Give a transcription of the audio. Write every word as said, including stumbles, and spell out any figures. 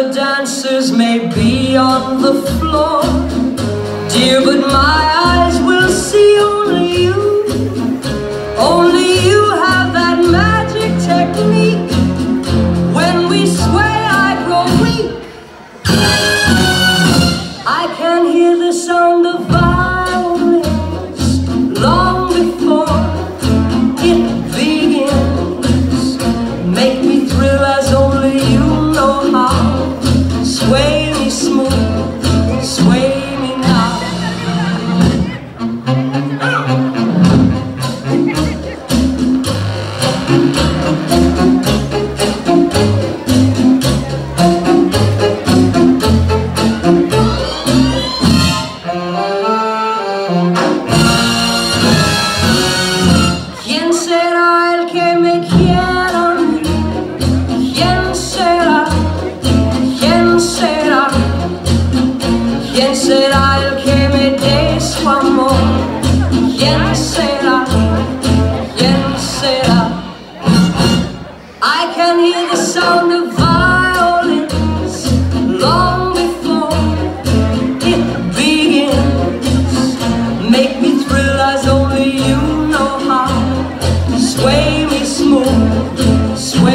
other dancers may be on the floor, dear, but my eyes will see only you. Only you have that magic technique. When we sway, I grow weak. I can hear the sound of violins long before it begins. Make me thrill as only you know how. Sway me smooth, sway me now. ¿Quién será el que me quiera a mí? ¿Quién será? ¿Quién será? ¿Quién será el que me dé su amor? ¿Quién será? ¿Quién será? I can hear the sound of violins long before it begins. Make me thrill as only you know how. Sway me smooth, sway